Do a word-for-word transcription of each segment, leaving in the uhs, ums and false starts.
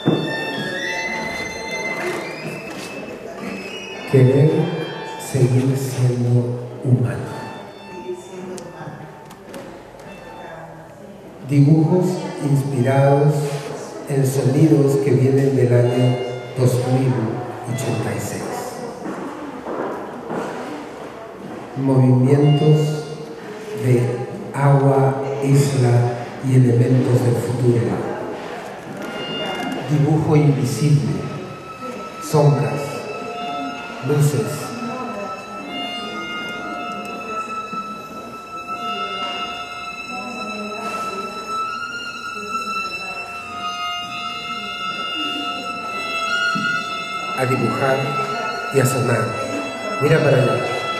Querer seguir siendo humano. Dibujos inspirados en sonidos que vienen del año dos mil ochenta y seis. Movimientos de agua, isla y elementos del futuro. Dibujo invisible, sombras, luces. A dibujar y a sonar. Mira para allá.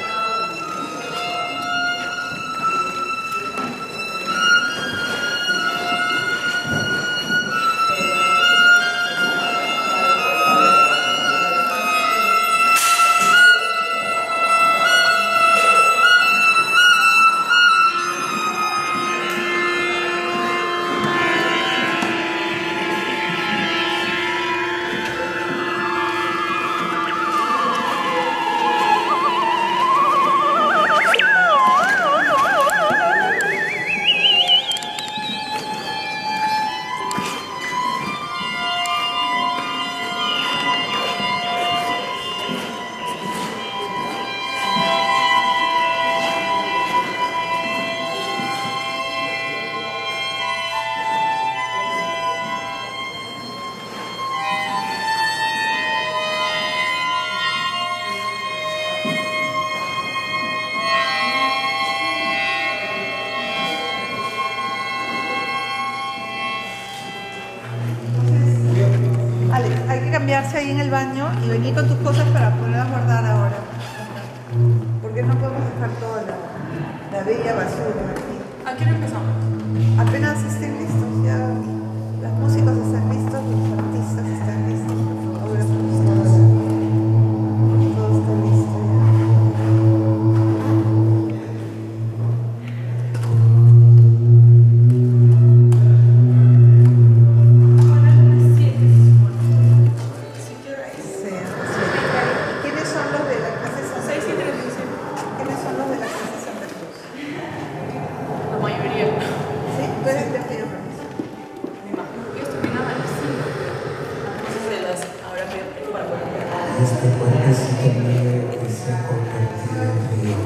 Cambiarse ahí en el baño y venir con tus cosas para poderlas guardar ahora. Porque no podemos dejar toda la, la bella basura aquí. ¿A qué hora empezamos? Apenas estén listos, ya los músicos están listos, los artistas están listos, los fotógrafos, todos, todo está listo ya. Este puentecito mío que se ha convertido en río.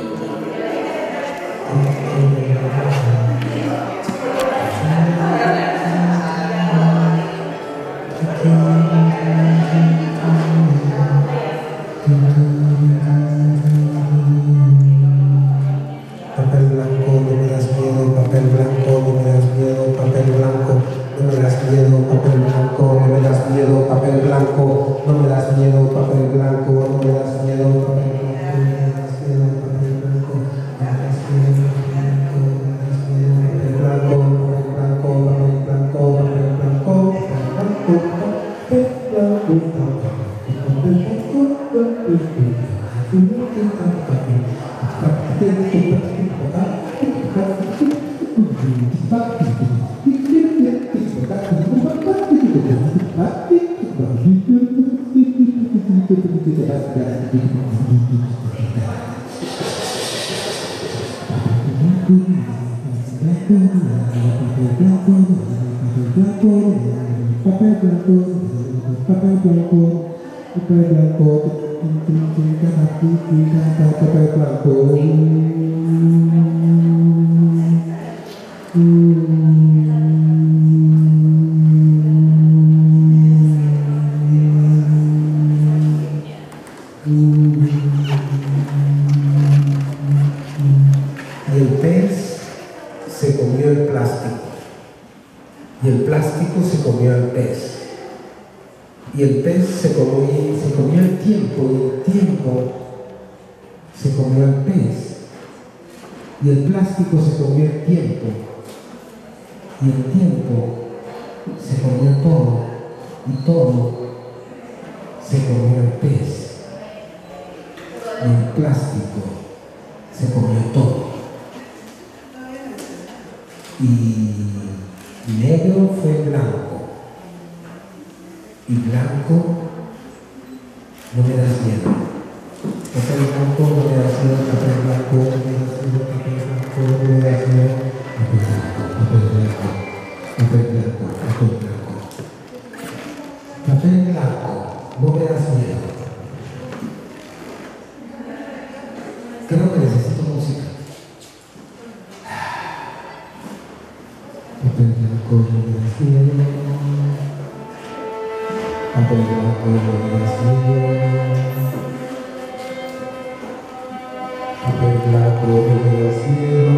Papel blanco, no me das miedo, papel blanco, no me das miedo, papel blanco, no me das miedo, papel blanco, no me das miedo, papel blanco, no me das miedo, papel blanco, no me das miedo, papel blanco, no me das miedo, papel blanco, no me das miedo, papel blanco, papel blanco, papel blanco, papel blanco, papel Y el pez se comió el plástico, y el plástico se comió al pez, y el pez se comió, se comió el tiempo, y el tiempo se comió al pez, y el plástico se comió el tiempo, y el tiempo se comió todo, y todo se comió al pez, y el plástico se comió todo. Y negro fue blanco, y blanco, no me das miedo. Papel blanco, no me das miedo. Papel blanco, no me das miedo. Papel blanco, no me das miedo. Papel blanco, papel blanco, papel blanco, papel blanco. Papel blanco, no me das miedo. Creo que necesito música. Papel blanco, no me das miedo. Papel blanco, no me das miedo. Papel blanco, no me das miedo.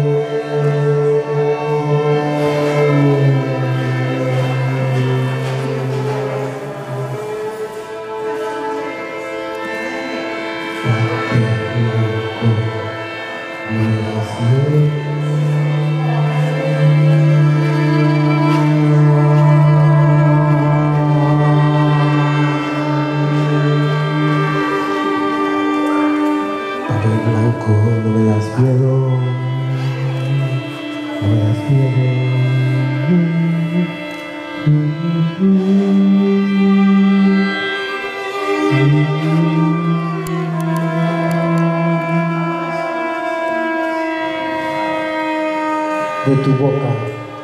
De tu boca.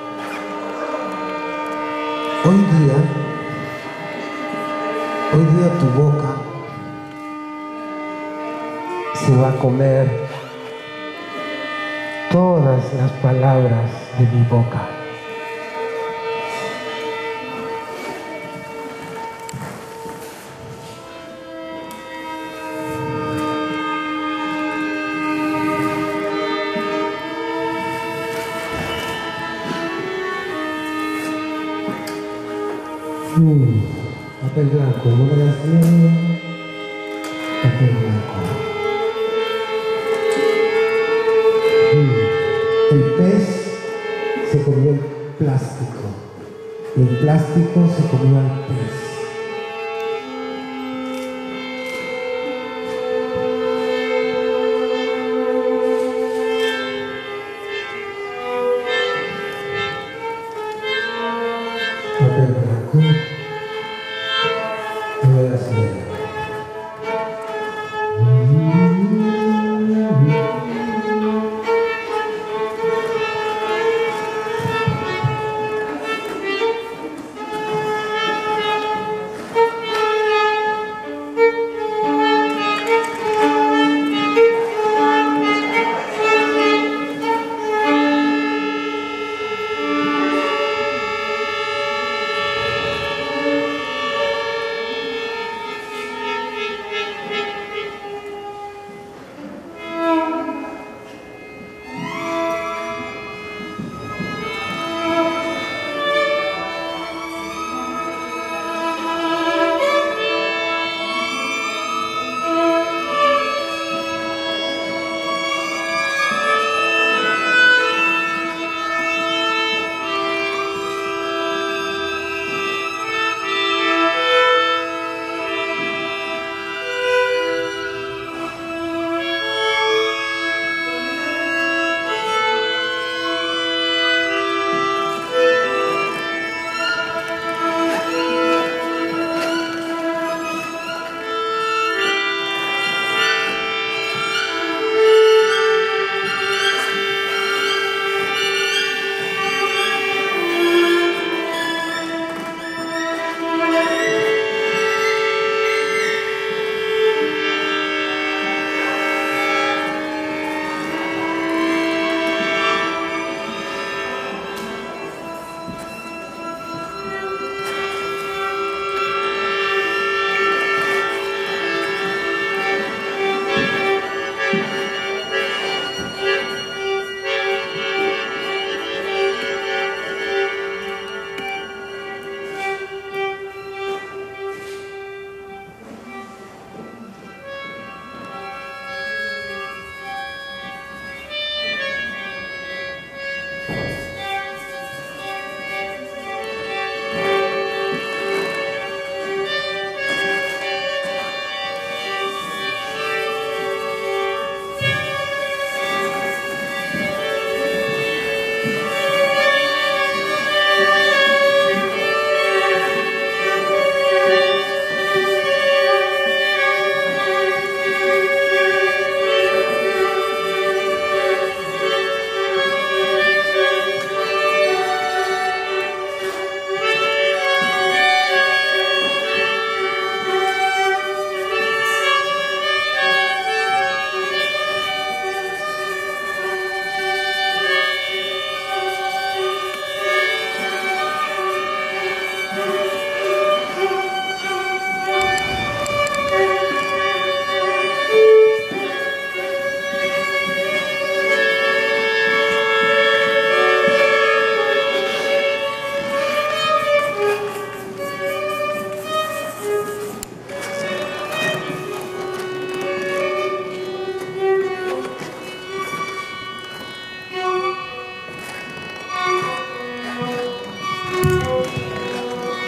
Hoy día, hoy día tu boca se va a comer todas las palabras de mi boca. Mm, papel blanco, no me das miedo. Papel blanco. Mm, el pez se comió el plástico y el plástico se comió al pez. Papel blanco, no me das miedo.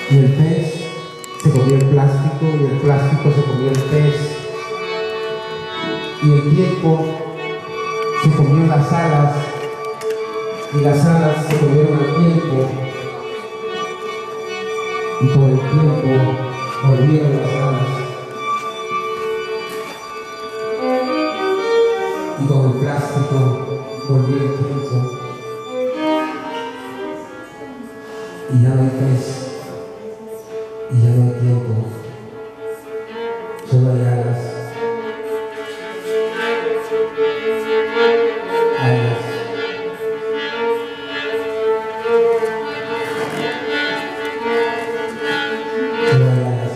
Y el pez se comió el plástico, y el plástico se comió el pez. Y el tiempo se comió las alas, y las alas se comieron al tiempo. Y con el tiempo volvieron las alas. Y con el plástico volvió el tiempo. Y ya no hay pez. Y ya no hay tiempo. Solo hay alas. Alas. Solo hay alas.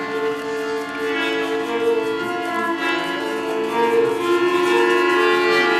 Solo hay alas.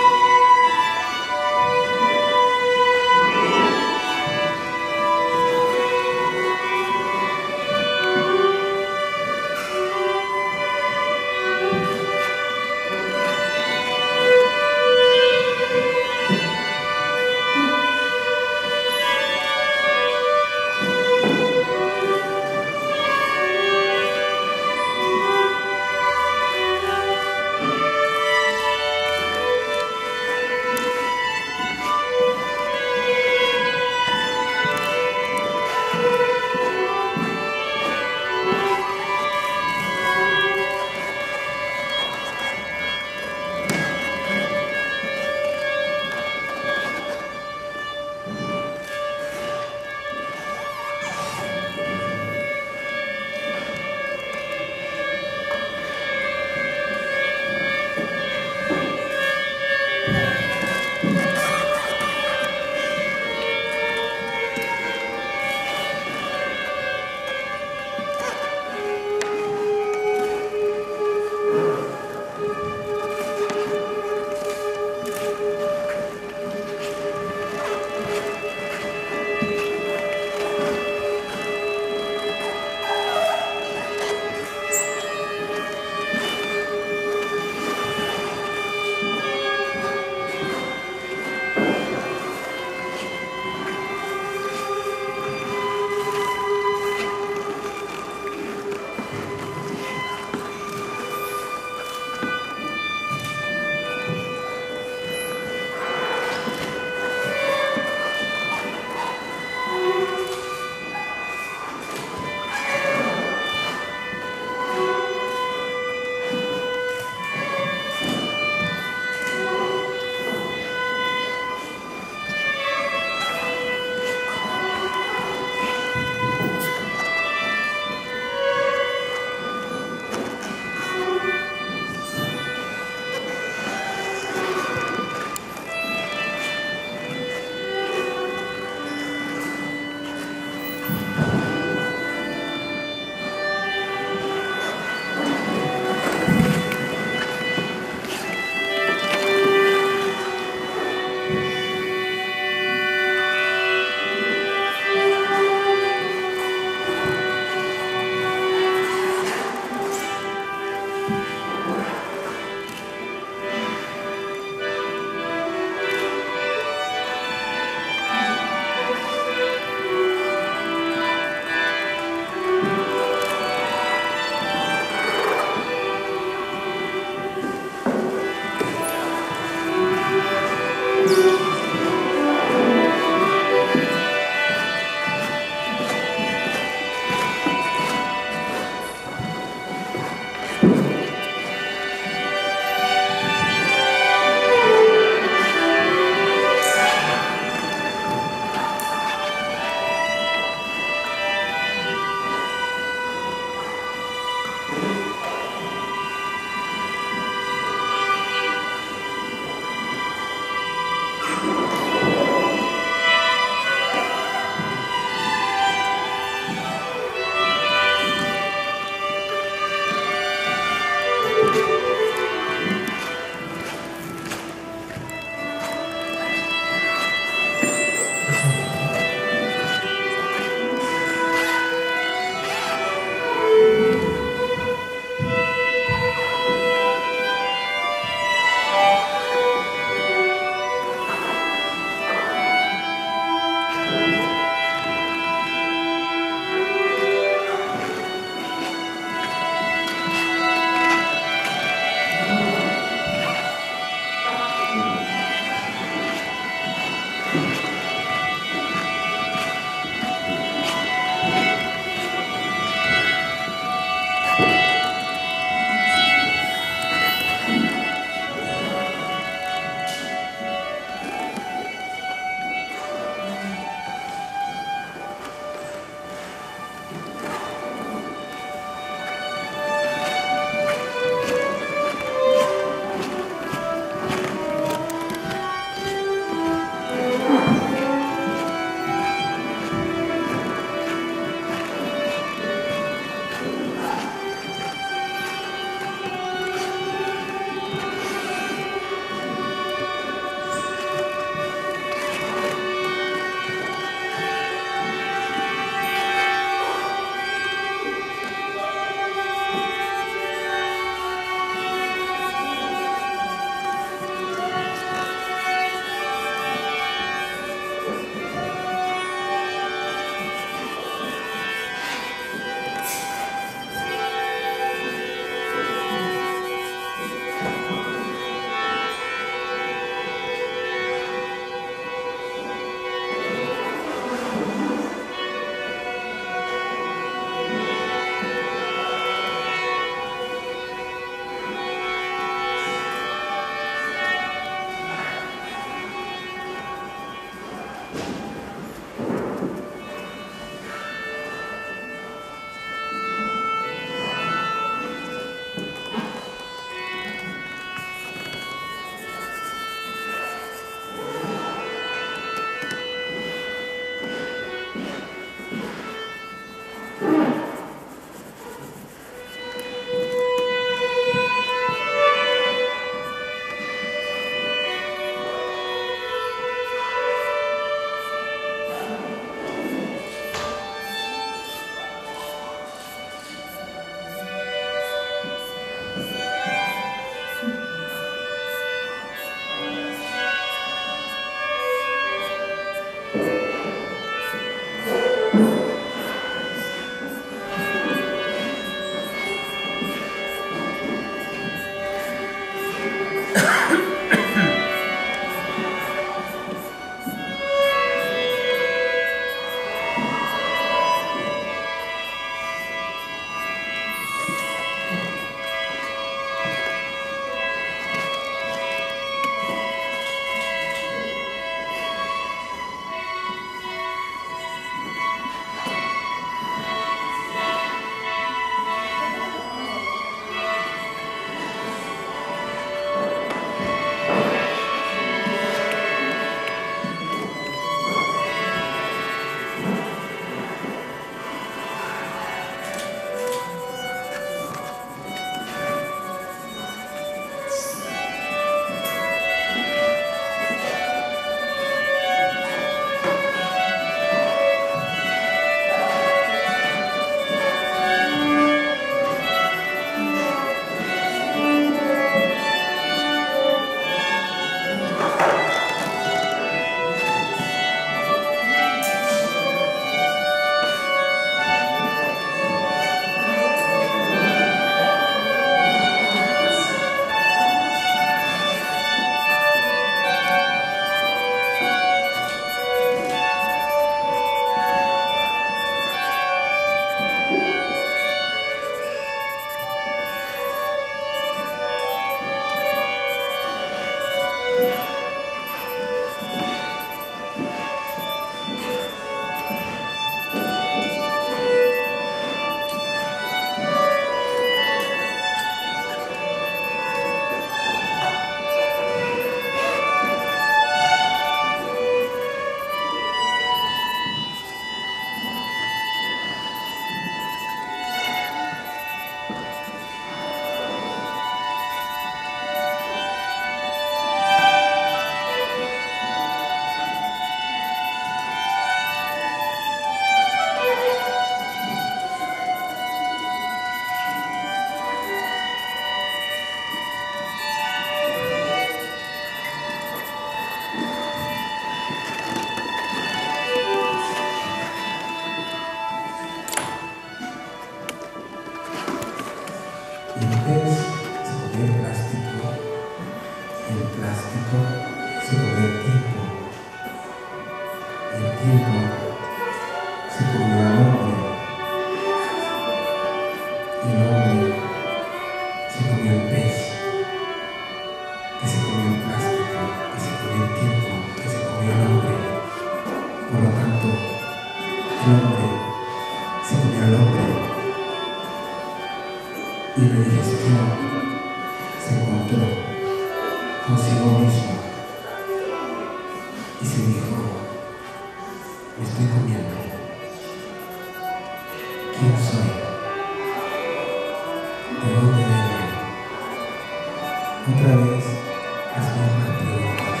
Otra vez las mismas preguntas,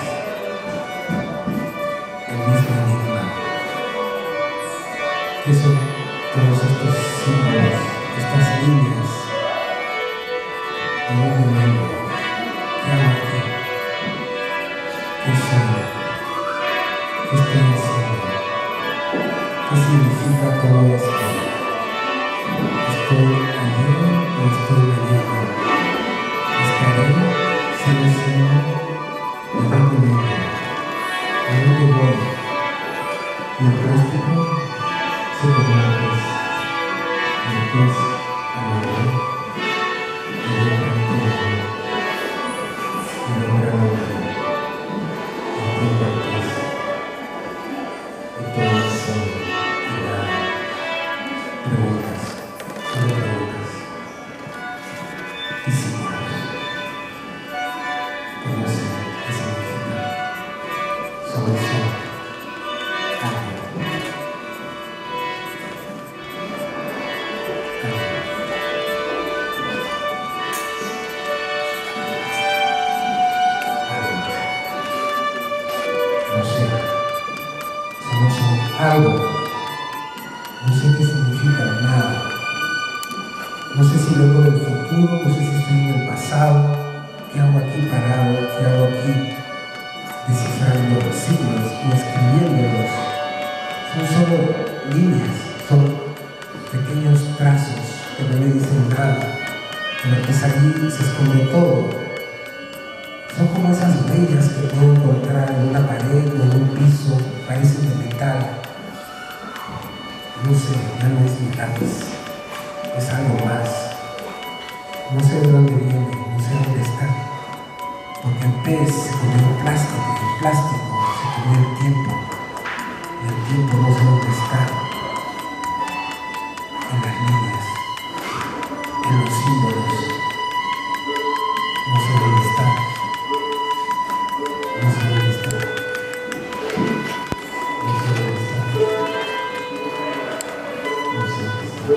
el mismo enigma. ¿Qué son todos estos símbolos, estas líneas de un momento? ¿Qué hago aquí? ¿Qué soy? ¿Qué estoy haciendo? ¿Qué significa todo esto? ¿Estoy ayer o estoy mañana? ¿Estaré? ¿Seré solo? ¿De dónde vengo? ¿A dónde voy? Y el plástico se comió el pez. El pez amarró y yo tranquilo. Y logra lo que entiendo el pez. Y todo eso era preguntas, solo preguntas. Y signos. Que no sé qué significa. Solo son algo. No sé, solo son algo. No sé qué significa nada. No sé si vengo del futuro, no sé si estoy en el pasado. ¿Qué hago aquí parado? ¿Qué hago aquí descifrando los signos y escribiéndolos? Son solo líneas, son pequeños trazos que no me dicen nada. Pero pues ahí se esconde todo. Son como esas huellas que puedo encontrar en una pared o en un piso, parecen de metal. No sé, ya no es mi lápiz, es algo más. No sé de dónde viene, no sé dónde está. Porque el pez se comió el plástico, y el plástico se comió el tiempo. Y el tiempo no sé dónde está. En las líneas, en los símbolos. No sé dónde está. No sé dónde está. No sé dónde está. No sé dónde está.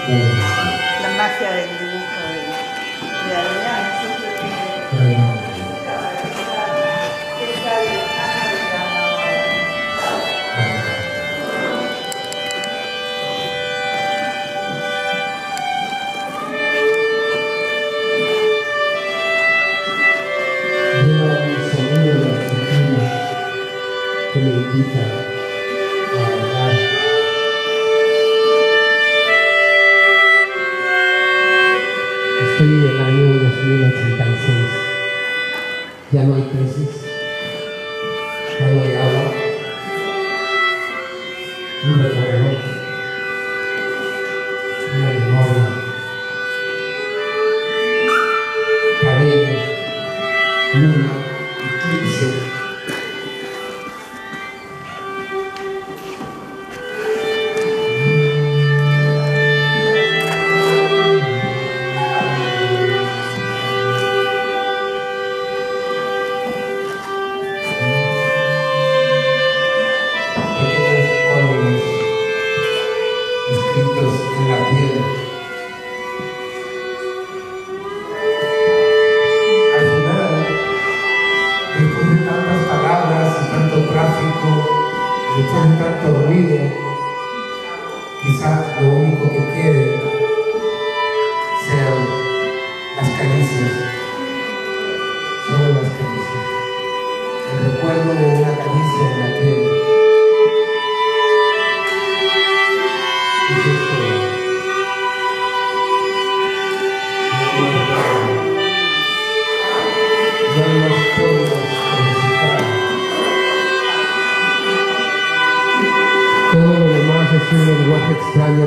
La magia del dibujo de, de Adrián. Que me invita a hablar. Estoy en el año dos mil ochenta y seis. Ya no hay peces, ya no hay agua, un recorredor, una memoria, cabello, luna, eclipse. En la piel. Al final, después de tantas palabras y tanto tráfico, después de tanto ruido, quizás lo único que quede sean las caricias, solo las caricias, el recuerdo de una caricia en la piel. Todo lo demás es un lenguaje extraño.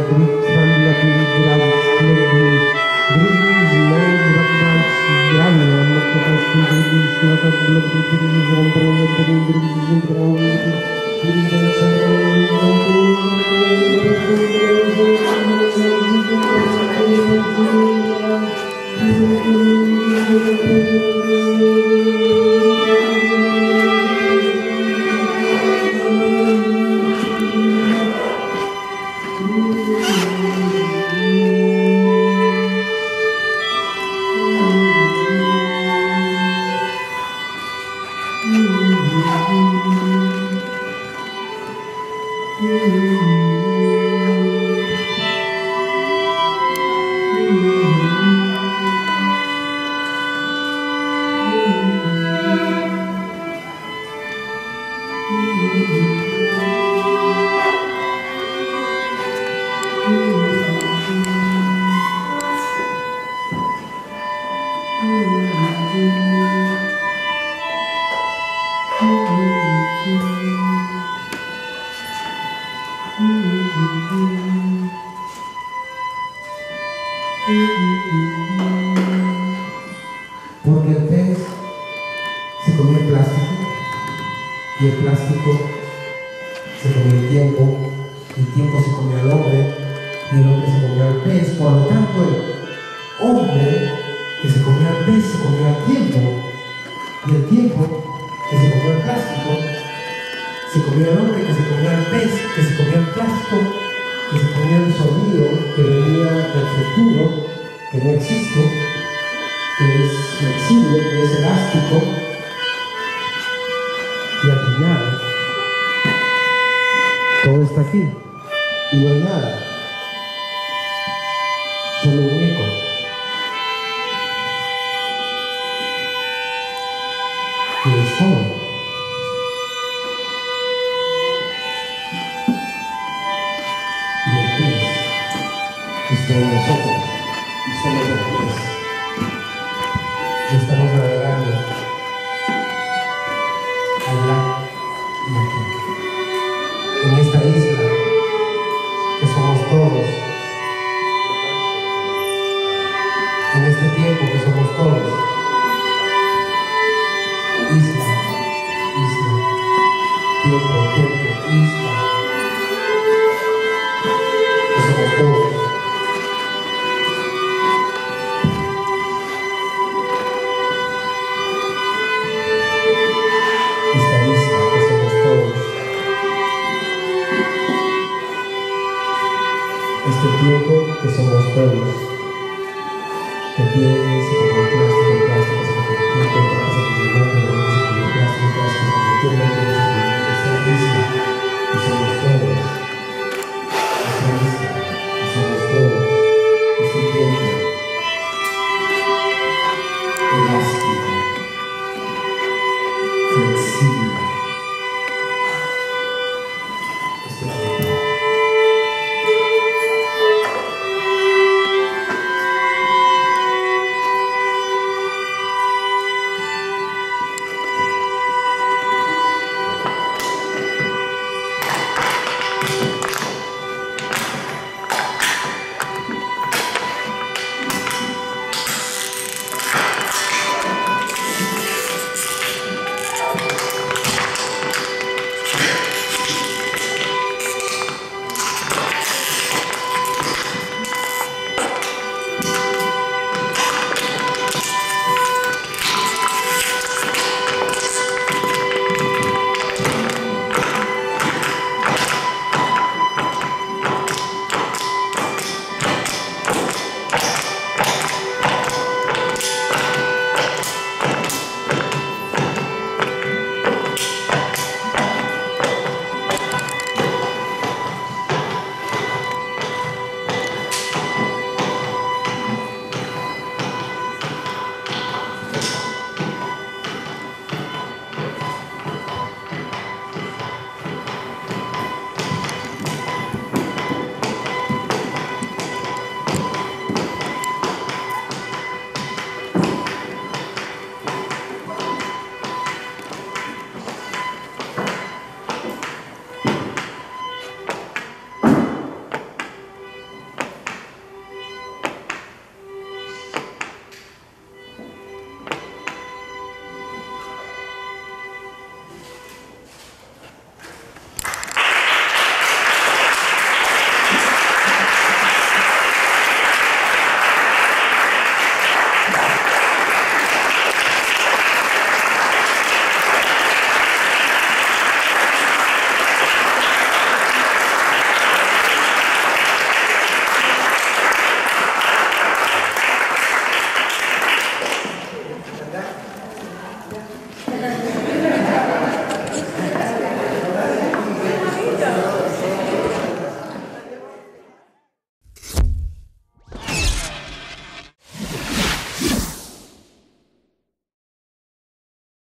Porque el pez se comió el plástico y el plástico se comió el tiempo, el tiempo se comió al hombre y el hombre se comió al pez. Por lo tanto, el hombre que se comió al pez se comió al tiempo y el tiempo que se comió el plástico se comió al hombre que se comió al pez, que se comió el plástico, que se comió el sonido que venía del futuro, que no existe, que es flexible, que es elástico, y al final todo está aquí y no hay nada, solo un eco. Y es todo. Y el pez está en nosotros y somos el pez. Y estamos navegando allá y aquí, en esta isla que somos todos, en este tiempo que somos todos. Isla, isla, tiempo, tiempo, isla, que somos todos. este tiempo que somos todos. Te pides